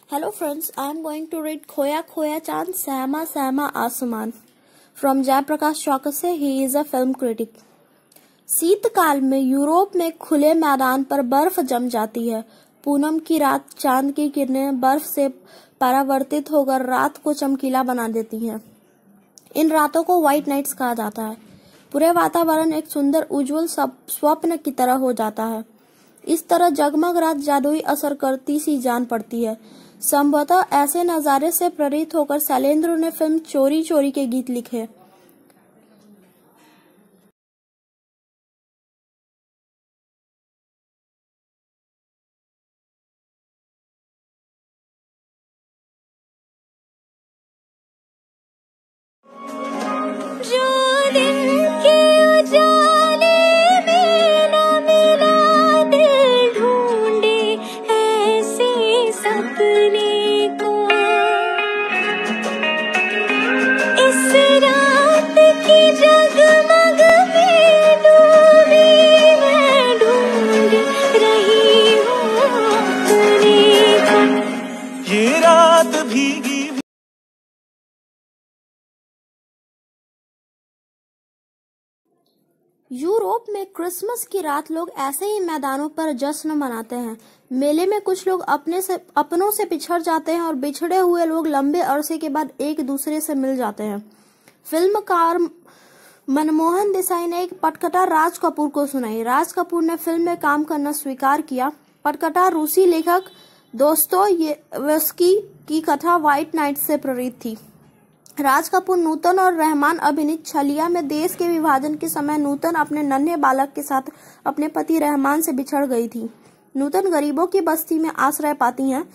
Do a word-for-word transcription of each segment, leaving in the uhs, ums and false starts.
Hello friends, I am going to read Khoya Khoya Chand Sehma Sehma Aasman from Jayaprakash Chokase. He is a film critic. शीतकाल में Europe में खुले मैदान पर बर्फ जम जाती है। पूनम की रात चांद की किरणें बर्फ से परावर्तित होकर रात को चमकीला बना देती हैं। इन रातों को व्हाइट नाइट्स कहा जाता है। पूरे वातावरण एक सुंदर उज्जवल स्वप्न की तरह हो जाता है। इस तरह जगमग रात जादुई असर करती सी जान पड़ती है। संभवतः ऐसे नजारे से प्रेरित होकर शैलेंद्र ने फिल्म चोरी चोरी के गीत लिखे। यूरोप में क्रिसमस की रात लोग ऐसे ही मैदानों पर जश्न मनाते हैं। मेले में कुछ लोग अपने से अपनों से बिछड़ जाते हैं और बिछड़े हुए लोग लंबे अरसे के बाद एक दूसरे से मिल जाते हैं। फिल्मकार मनमोहन देसाई ने एक पटकथा राज कपूर को सुनाई। राज कपूर ने फिल्म में काम करना स्वीकार किया। पटकथा रूसी लेखक दोस्तोयेवस्की की कथा व्हाइट नाइट से प्रेरित थी। राज कपूर नूतन और रहमान अभिनीत छलिया में देश के विभाजन के समय नूतन अपने नन्हे बालक के साथ अपने पति रहमान से बिछड़ गई थी। नूतन गरीबों की बस्ती में आश्रय पाती हैं।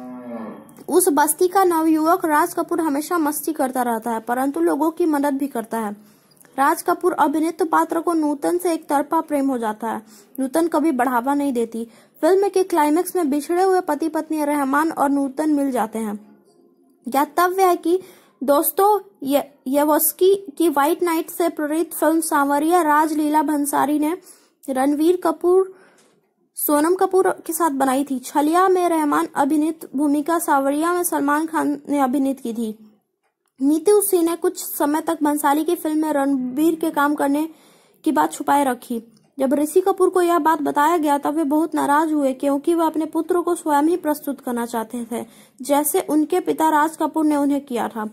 उस बस्ती का नवयुवक राज कपूर हमेशा मस्ती करता रहता है, परंतु लोगों की मदद भी करता है। राज कपूर अभिनीत पात्र को नूतन से एक तरफा प्रेम हो जाता है। नूतन कभी बढ़ावा नहीं देती। फिल्म के क्लाइमेक्स में बिछड़े हुए पति पत्नी रहमान और नूतन मिल जाते हैं। ज्ञातव्य है कि दोस्तोयेवस्की की व्हाइट नाइट से प्रेरित फिल्म सांवरिया राजलीला भंसाली ने रणवीर कपूर सोनम कपूर के साथ बनाई थी। छलिया में रहमान अभिनीत भूमिका सांवरिया में सलमान खान ने अभिनीत की थी। नीतू सिंह ने कुछ समय तक भंसाली की फिल्म में रणवीर के काम करने की बात छुपाए रखी। जब ऋषि कपूर को यह बात बताया गया तब वे बहुत नाराज हुए, क्योंकि वह अपने पुत्र को स्वयं ही प्रस्तुत करना चाहते थे, जैसे उनके पिता राज कपूर ने उन्हें किया था।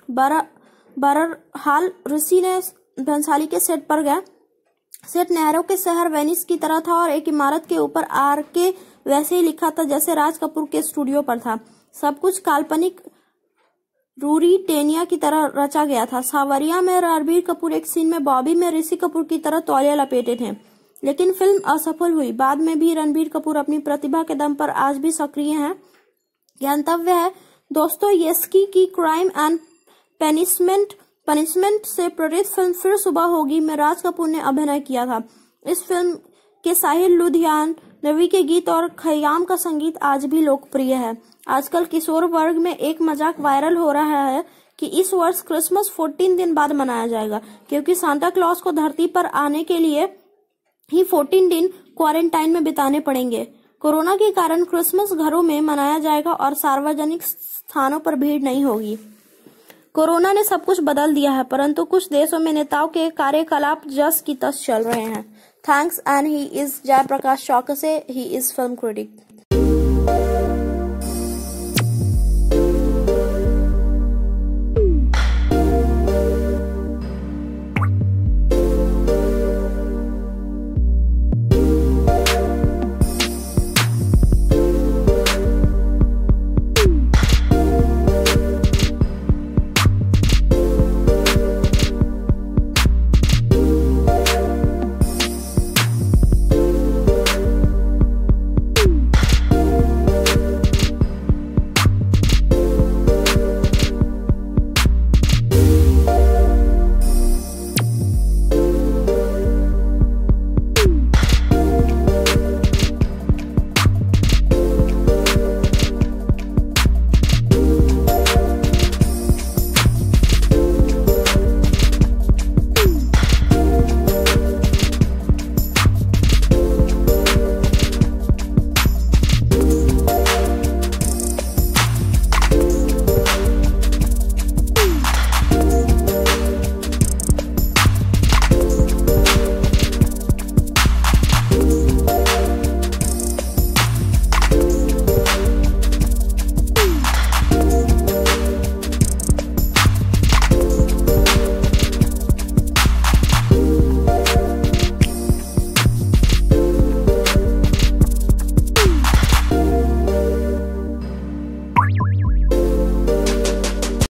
बहरहाल ऋषि ने भंसाली के सेट पर गए। सेट नहरों के शहर वेनिस की तरह था और एक इमारत के ऊपर आर के वैसे ही लिखा था जैसे राज कपूर के स्टूडियो पर था। सब कुछ काल्पनिक रूरी टेनिया की तरह रचा गया था। सांवरिया में रणबीर कपूर एक सीन में बॉबी में ऋषि कपूर की तरह तौलिया लपेटे थे, लेकिन फिल्म असफल हुई। बाद में भी रणबीर कपूर अपनी प्रतिभा के दम पर आज भी सक्रिय हैं। ज्ञातव्य है दोस्तोयेवस्की की क्राइम एंड पनिशमेंट पनिशमेंट से प्रेरित फिल्म फिर सुबह होगी में राज कपूर ने अभिनय किया था। इस फिल्म के साहिर लुधियानवी के गीत और खयाम का संगीत आज भी लोकप्रिय है। आजकल किशोर वर्ग में एक मजाक वायरल हो रहा है कि इस वर्ष क्रिसमस चौदह दिन बाद मनाया जाएगा, क्योंकि सांता क्लॉज को धरती पर आने के लिए ही चौदह दिन क्वारंटाइन में बिताने पड़ेंगे। कोरोना के कारण क्रिसमस घरों में मनाया जाएगा और सार्वजनिक स्थानों पर भीड़ नहीं होगी। कोरोना ने सब कुछ बदल दिया है, परंतु कुछ देशों में नेताओं के कार्यकलाप जस की तस चल रहे हैं। Thanks and he is Jayprakash Chouksey. He is film critic.